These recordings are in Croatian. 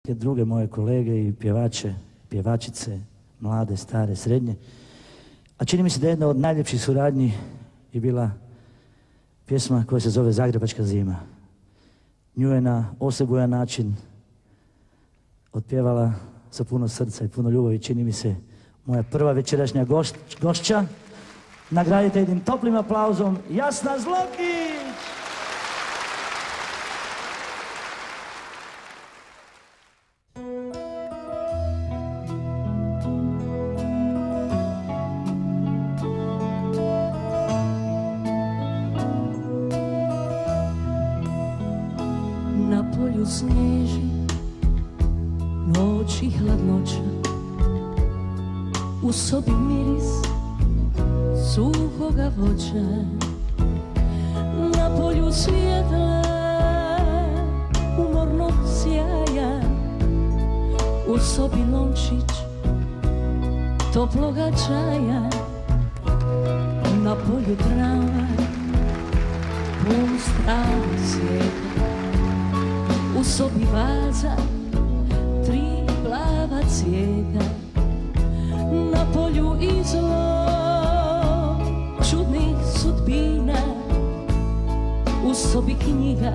druge moje kolege i pjevače, pjevačice, mlade, stare, srednje. A čini mi se da jedna od najljepših suradnji je bila pjesma koja se zove Zagrebačka zima. Nju je na osebujan način otpjevala sa puno srca i puno ljubavi, čini mi se, moja prva večerašnja gošća. Nagradite jednim toplim aplauzom Jasna Zlokić! Na polju snježi, noć i hladnoća, u sobi miris suhoga voća. Na polju svjetla umornog sjaja, u sobi lončić toploga čaja. Na polju trava pun strava svijeta, u sobi vaza 3 plava cvijeta. Na polju izlog čudnih sudbina, u sobi knjiga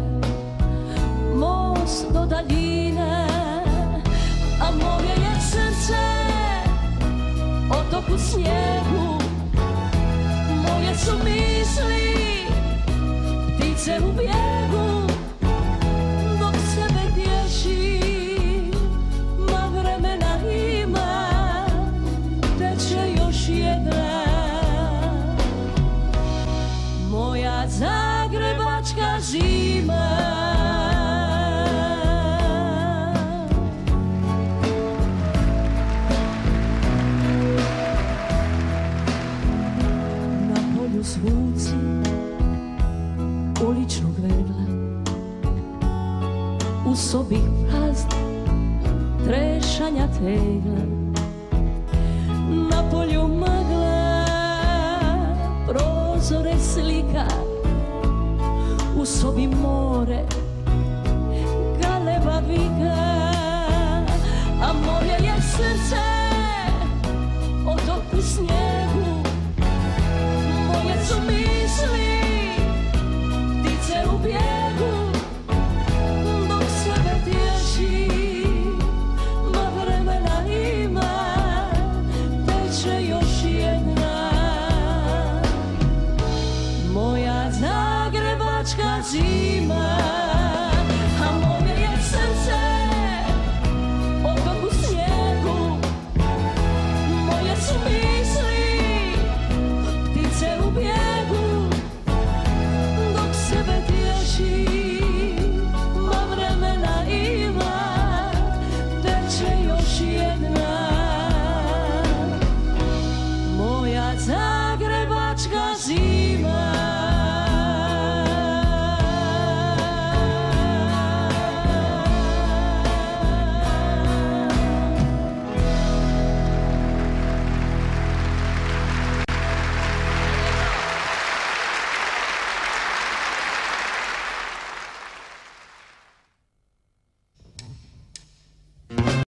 most do daljina. A moje je srce otok u snijegu, moje su misli ptice u bijegu. Dok sebe tješim, ma vremena ima, teče još jedna moja zagrebačka zima. Na polju zvuci uličnog vedla, u sobi prazna trešanja tegla. Na polju magla prozore slika, u sobi more galeba vika.